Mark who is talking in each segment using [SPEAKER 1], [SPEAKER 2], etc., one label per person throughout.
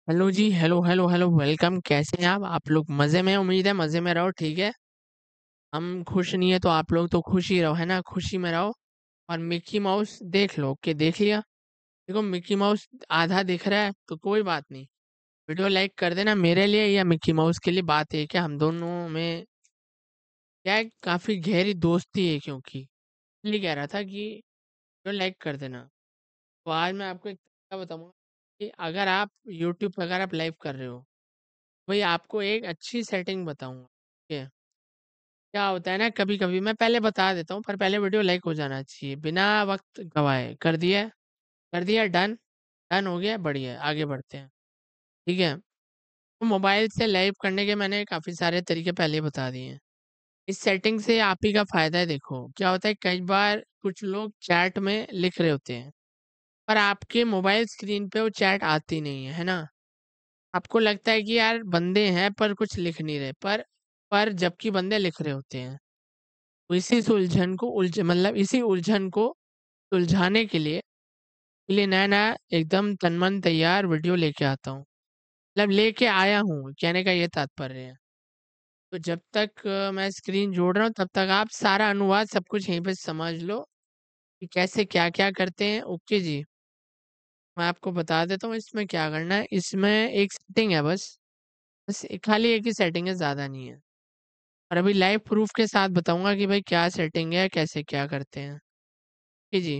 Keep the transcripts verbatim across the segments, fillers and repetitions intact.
[SPEAKER 1] Hello जी, hello hello hello welcome. कैसे हैं आप आप लोग? मज़े में? उम्मीद है मज़े में रहो। ठीक है, हम खुश नहीं है तो आप लोग तो खुश ही रहो, है ना? खुशी में रहो। और मिक्की माउस देख लो कि देख लिया। देखो मिक्की माउस आधा दिख रहा है तो कोई बात नहीं, वीडियो लाइक कर देना। मेरे लिए या मिक्की माउस के लिए बात है क्या, हम दोनों में क्या है, काफ़ी गहरी दोस्ती है। क्योंकि इसलिए कह रहा था कि वीडियो लाइक कर देना। तो आज मैं आपको एक तरीका बताऊंगा कि अगर आप यूट्यूब पर अगर आप लाइव कर रहे हो, भाई आपको एक अच्छी सेटिंग बताऊंगा। ठीक है, क्या होता है ना, कभी कभी मैं पहले बता देता हूँ, पर पहले वीडियो लाइक हो जाना चाहिए बिना वक्त गवाए। कर दिया? कर दिया? डन? डन हो गया, बढ़िया है, आगे बढ़ते हैं। ठीक है, तो मोबाइल से लाइव करने के मैंने काफ़ी सारे तरीके पहले बता दिए हैं। इस सेटिंग से आप ही का फ़ायदा है। देखो क्या होता है, कई बार कुछ लोग चैट में लिख रहे होते हैं पर आपके मोबाइल स्क्रीन पे वो चैट आती नहीं है, है ना? आपको लगता है कि यार बंदे हैं पर कुछ लिख नहीं रहे, पर पर जबकि बंदे लिख रहे होते हैं। तो इसी उलझन को उलझ मतलब इसी उलझन को सुलझाने के लिए लिए नया नया एकदम तन मन तैयार वीडियो लेके आता हूँ। मतलब लेके आया हूँ, कहने का ये तात्पर्य है। तो जब तक अ, मैं स्क्रीन जोड़ रहा हूँ तब तक आप सारा अनुवाद सब कुछ यहीं पे समझ लो कि कैसे क्या क्या करते हैं। ओके जी, मैं आपको बता देता हूँ इसमें क्या करना है। इसमें एक सेटिंग है बस। बस एक- खाली एक ही सेटिंग है, ज़्यादा नहीं है। और अभी लाइव प्रूफ के साथ बताऊंगा कि भाई क्या सेटिंग है, कैसे क्या करते हैं। ठीक जी,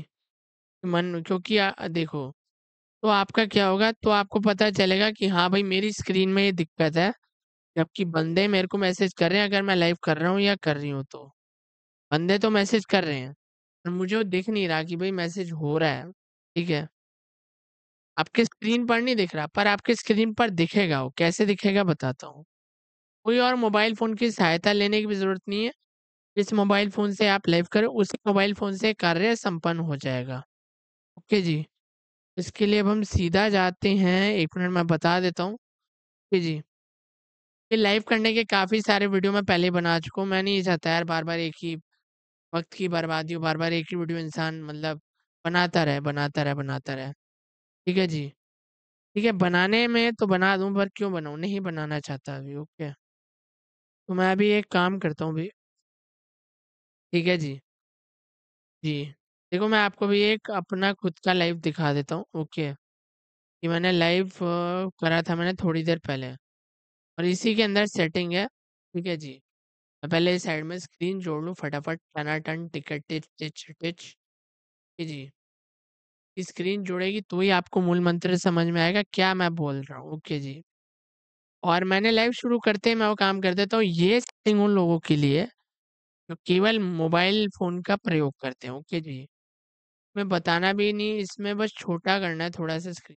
[SPEAKER 1] मन क्योंकि आ, देखो, तो आपका क्या होगा, तो आपको पता चलेगा कि हाँ भाई मेरी स्क्रीन में ये दिक्कत है, जबकि बंदे मेरे को मैसेज कर रहे हैं अगर मैं लाइव कर रहा हूँ या कर रही हूँ तो। बंदे तो मैसेज कर रहे हैं पर मुझे वो दिख नहीं रहा कि भाई मैसेज हो रहा है। ठीक है, आपके स्क्रीन पर नहीं दिख रहा पर आपके स्क्रीन पर दिखेगा। वो कैसे दिखेगा बताता हूँ। कोई और मोबाइल फ़ोन की सहायता लेने की भी ज़रूरत नहीं है। जिस मोबाइल फ़ोन से आप लाइव करें उसी मोबाइल फ़ोन से कार्य संपन्न हो जाएगा। ओके जी, इसके लिए अब हम सीधा जाते हैं, एक मिनट मैं बता देता हूँ। जी जी, ये लाइव करने के काफ़ी सारे वीडियो मैं पहले बना चुका हूँ। मैं नहीं चाहता यार बार बार एक ही वक्त की बर्बादी हो, बार बार एक ही वीडियो इंसान मतलब बनाता रहे बनाता रहे बनाता रहे। ठीक है जी, ठीक है, बनाने में तो बना दूं पर क्यों बनाऊं, नहीं बनाना चाहता अभी। ओके, तो मैं अभी एक काम करता हूँ अभी। ठीक है जी जी, देखो मैं आपको भी एक अपना खुद का लाइव दिखा देता हूँ। ओके, कि मैंने लाइव करा था मैंने थोड़ी देर पहले, और इसी के अंदर सेटिंग है। ठीक है जी, मैं पहले इस साइड में स्क्रीन जोड़ लूँ फटाफट, टनाटन टिकट टिच टिच टिच। जी जी, स्क्रीन जुड़ेगी तो ही आपको मूल मंत्र समझ में आएगा क्या मैं बोल रहा हूँ। ओके जी, और मैंने लाइव शुरू करते ही मैं वो काम कर देता हूँ। ये सेटिंग उन लोगों के लिए जो केवल मोबाइल फ़ोन का प्रयोग करते हैं। ओके जी, मैं बताना भी नहीं, इसमें बस छोटा करना है थोड़ा सा स्क्रीन,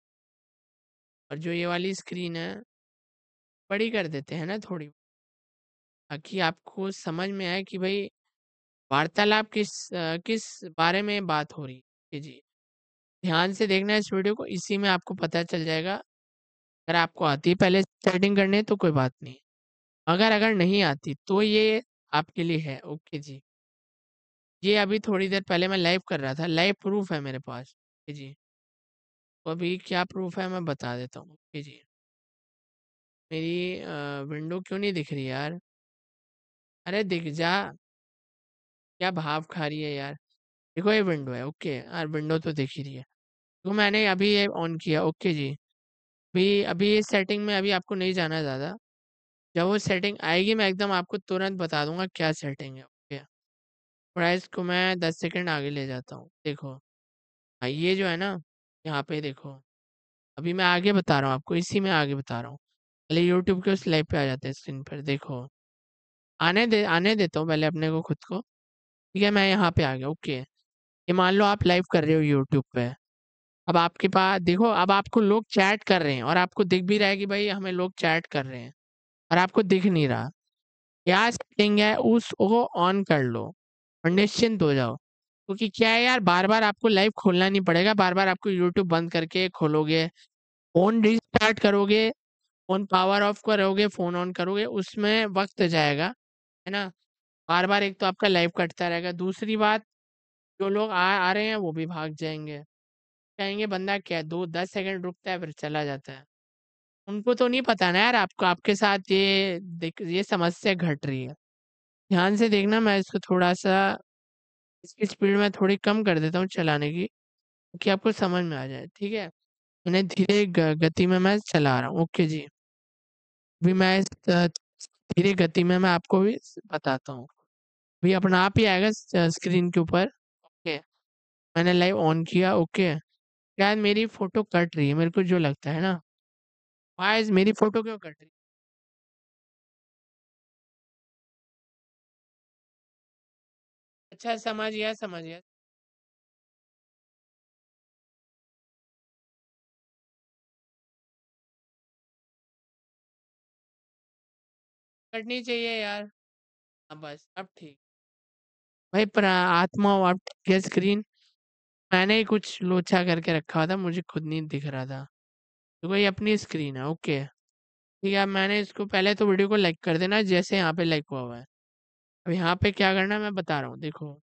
[SPEAKER 1] और जो ये वाली स्क्रीन है बड़ी कर देते हैं ना थोड़ी, ताकि आपको समझ में आए कि भाई वार्तालाप किस अ, किस बारे में बात हो रही है। जी, ध्यान से देखना है इस वीडियो को, इसी में आपको पता चल जाएगा। अगर आपको आती है पहले सेटिंग करने तो कोई बात नहीं, अगर अगर नहीं आती तो ये आपके लिए है। ओके जी, ये अभी थोड़ी देर पहले मैं लाइव कर रहा था, लाइव प्रूफ है मेरे पास। ओके जी, तो अभी क्या प्रूफ है मैं बता देता हूँ। ओके जी, मेरी अ, विंडो क्यों नहीं दिख रही यार? अरे दिख जा, क्या भाव खा रही है यार। देखो ये विंडो है। ओके यार, विंडो तो दिख ही रही है। तो मैंने अभी ये ऑन किया। ओके जी, अभी अभी इस सेटिंग में अभी आपको नहीं जाना ज़्यादा। जब वो सेटिंग आएगी मैं एकदम आपको तुरंत बता दूंगा क्या सेटिंग है। ओके, थोड़ा इसको मैं दस सेकंड आगे ले जाता हूँ। देखो हाँ, ये जो है ना, यहाँ पे देखो, अभी मैं आगे बता रहा हूँ आपको, इसी में आगे बता रहा हूँ। पहले यूट्यूब के उस लाइव पे आ जाते हैं स्क्रीन पर। देखो, आने दे आने देता हूँ पहले अपने को खुद को। ठीक है, मैं यहाँ पे आ गया। ओके, ये मान लो आप लाइव कर रहे हो यूट्यूब पे। अब आपके पास देखो, अब आपको लोग चैट कर रहे हैं और आपको दिख भी रहा है कि भाई हमें लोग चैट कर रहे हैं, और आपको दिख नहीं रहा। क्या सेटिंग है उसको ऑन कर लो और निश्चिंत हो जाओ। क्योंकि क्या है यार, बार बार आपको लाइव खोलना नहीं पड़ेगा, बार बार आपको यूट्यूब बंद करके खोलोगे, फोन रिस्टार्ट करोगे, फोन पावर ऑफ करोगे, फोन ऑन करोगे, उसमें वक्त जाएगा, है ना? बार बार एक तो आपका लाइव कटता रहेगा, दूसरी बात जो लोग आ आ रहे हैं वो भी भाग जाएंगे, कहेंगे बंदा क्या है, दो दस सेकंड रुकता है फिर चला जाता है। उनको तो नहीं पता ना यार, आपको आपके साथ ये दिक ये समस्या घट रही है। ध्यान से देखना, मैं इसको थोड़ा-सा इसकी स्पीड मैं थोड़ी कम कर देता हूँ चलाने की, ताकि आपको समझ में आ जाए, ठीक है? मैंने धीरे ग गति में मैं चला रहा हूँ, ओके जी। अभी मैं इस अ, धीरे गति में मैं आपको भी स बताता हूँ। अभी अपना आप ही आएगा स स्क्रीन के ऊपर, ओके। मैंने लाइव ऑन किया, ओके। शायद मेरी फ़ोटो कट रही है, मेरे को जो लगता है ना। वाइज़ मेरी फ़ोटो क्यों कट रही है? अच्छा, समझ गया, समझ गया। कटनी चाहिए यार। हाँ, बस अब ठीक। भाई प्रा आत्मा अब ठीक है स्क्रीन। मैंने ही कुछ लोचा करके रखा हुआ था, मुझे खुद नहीं दिख रहा था। तो वही अपनी स्क्रीन है, ओके। ठीक है, अब मैंने इसको पहले तो वीडियो को लाइक कर देना जैसे यहाँ पे लाइक हुआ हुआ है। अब यहाँ पे क्या करना है मैं बता रहा हूँ, देखो।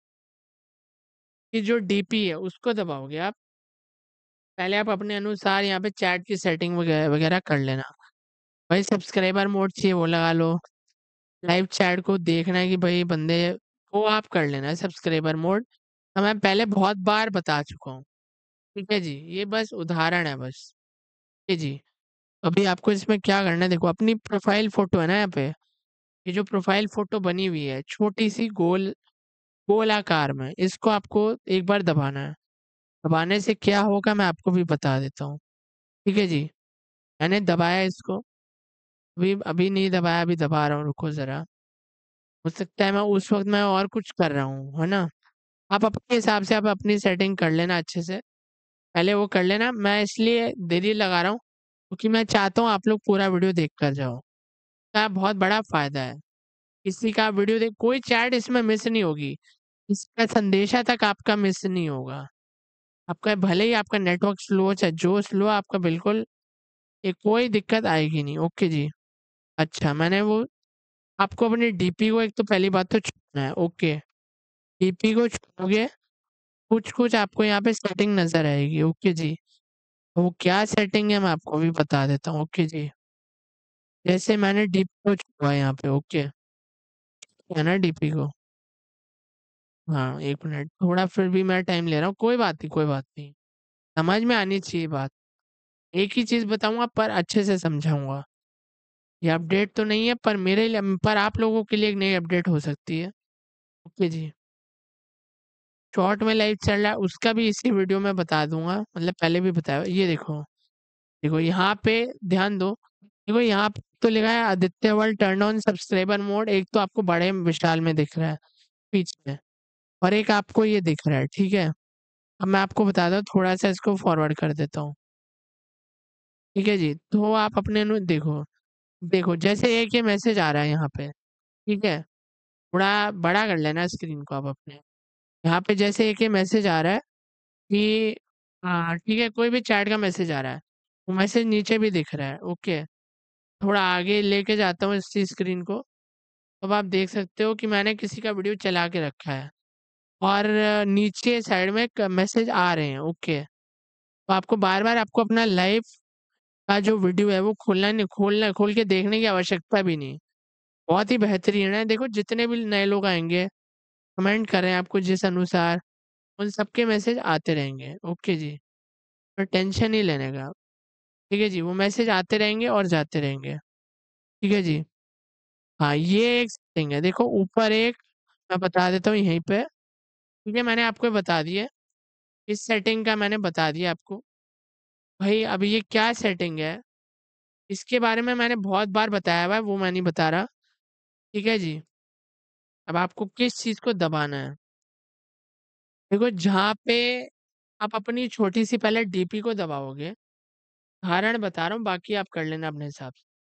[SPEAKER 1] ये जो डीपी है उसको दबाओगे आप। पहले आप अपने अनुसार यहाँ पे चैट की सेटिंग वगैरह वगैरह कर लेना। भाई सब्सक्राइबर मोड चाहिए वो लगा लो। लाइव चैट को देखना है कि भाई बंदे, वो आप कर लेना है सब्सक्राइबर मोड। तो मैं पहले बहुत बार बता चुका हूँ। ठीक है जी, ये बस उदाहरण है बस। ये जी, अभी आपको इसमें क्या करना है, देखो अपनी प्रोफाइल फ़ोटो है ना यहाँ पे, ये जो प्रोफाइल फ़ोटो बनी हुई है, छोटी-सी गोल गोल आकार में, इसको आपको एक बार दबाना है। दबाने से क्या होगा मैं आपको भी बता देता हूँ। ठीक है जी, मैंने दबाया इसको, अभी अभी नहीं दबाया, अभी दबा रहा हूँ, रुको ज़रा। हो सकता है मैं उस वक़्त मैं और कुछ कर रहा हूँ, है ना? आप अपने हिसाब से आप अपनी सेटिंग कर लेना अच्छे से। पहले वो कर लेना, मैं इसलिए देरी लगा रहा हूँ, क्योंकि मैं चाहता हूँ आप लोग पूरा वीडियो देख कर जाओ। इसका बहुत बड़ा फ़ायदा है। किसी का वीडियो देख कोई चैट इसमें मिस नहीं होगी। इसका संदेशा तक आपका मिस नहीं होगा। आपका भले ही आपका नेटवर्क स्लो हो चाहे जो स्लो, आपका बिल्कुल ये कोई दिक्कत आएगी नहीं। ओके जी। अच्छा, मैंने वो आपको अपनी डीपी को एक तो पहली बात तो छूना है, ओके। डीपी को छूओगे, कुछ-कुछ आपको यहाँ पे सेटिंग नज़र आएगी, ओके जी। वो क्या सेटिंग है मैं आपको भी बता देता हूँ, ओके जी। जैसे मैंने डीपी को छुआ यहाँ पे, ओके। है ना डीपी को? हाँ, एक मिनट, थोड़ा फिर भी मैं टाइम ले रहा हूँ, कोई बात नहीं, कोई बात नहीं। समझ में आनी चाहिए बात। एक ही चीज़ बताऊँगा पर अच्छे से समझाऊँगा। ये अपडेट तो नहीं है पर मेरे लिए, पर आप लोगों के लिए एक नई अपडेट हो सकती है। ओके जी। शॉर्ट में लाइव चल रहा है उसका भी इसी वीडियो में बता दूँगा, मतलब पहले भी बताया। ये देखो, देखो यहाँ पे ध्यान दो। देखो यहाँ पे तो लिखा है Aditya world turn on subscriber mode, एक तो आपको बड़े विशाल में दिख रहा है पीछे, और एक आपको ये दिख रहा है, ठीक है? अब मैं आपको बताता हूँ, थोड़ा-सा इसको फॉरवर्ड कर देता हूँ। ठीक है जी, तो आप अपने नु देखो, देखो जैसे एक ये मैसेज आ रहा है यहाँ पे, ठीक है? थोड़ा बड़ा कर लेना स्क्रीन को आप अपने। यहाँ पे जैसे एक ये मैसेज आ रहा है कि हाँ, ठीक है, कोई भी चैट का मैसेज आ रहा है। वो मैसेज नीचे भी दिख रहा है, ओके। थोड़ा आगे लेके जाता हूँ इसी स्क्रीन को, अब आप देख सकते हो कि मैंने किसी का वीडियो चला के रखा है और नीचे साइड में क मैसेज आ रहे हैं, ओके। तो आपको बार-बार आपको अपना लाइव का जो वीडियो है वो खोलना नहीं खोलना खोल के देखने की आवश्यकता भी नहीं। बहुत ही बेहतरीन है, देखो जितने भी नए लोग आएँगे, कमेंट कर रहे हैं आपको जिस अनुसार, उन सबके मैसेज आते रहेंगे, ओके जी। तो टेंशन नहीं लेने का, ठीक है जी, वो मैसेज आते रहेंगे और जाते रहेंगे, ठीक है जी। हाँ, ये एक सेटिंग है, देखो ऊपर एक मैं बता देता हूँ यहीं पे, ठीक है, मैंने आपको बता दी है, इस सेटिंग का मैंने बता दिया आपको। भाई अब ये क्या सेटिंग है, इसके बारे में मैंने बहुत बार बताया हुआ है, वो मैं नहीं बता रहा, ठीक है जी। अब आपको किस चीज़ को दबाना है, देखो जहाँ पे आप अपनी छोटी-सी पहले डीपी को दबाओगे, उदाहरण बता रहा हूँ, बाकी आप कर लेना अपने हिसाब से।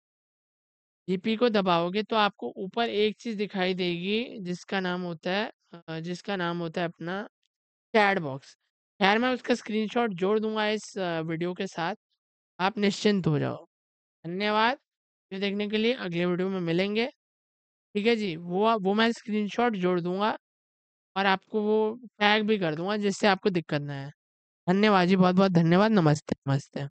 [SPEAKER 1] डीपी को दबाओगे तो आपको ऊपर एक चीज़ दिखाई देगी जिसका नाम होता है अ, जिसका नाम होता है अपना चैट बॉक्स। खैर मैं उसका स्क्रीनशॉट जोड़ दूँगा इस अ, वीडियो के साथ, आप निश्चिंत हो जाओ। धन्यवाद, वीडियो देखने के लिए, अगले वीडियो में मिलेंगे, ठीक है जी? वो वो मैं स्क्रीनशॉट जोड़ दूँगा और आपको वो टैग भी कर दूँगा जिससे आपको दिक्कत ना आए। धन्यवाद जी, बहुत-बहुत धन्यवाद। नमस्ते, नमस्ते।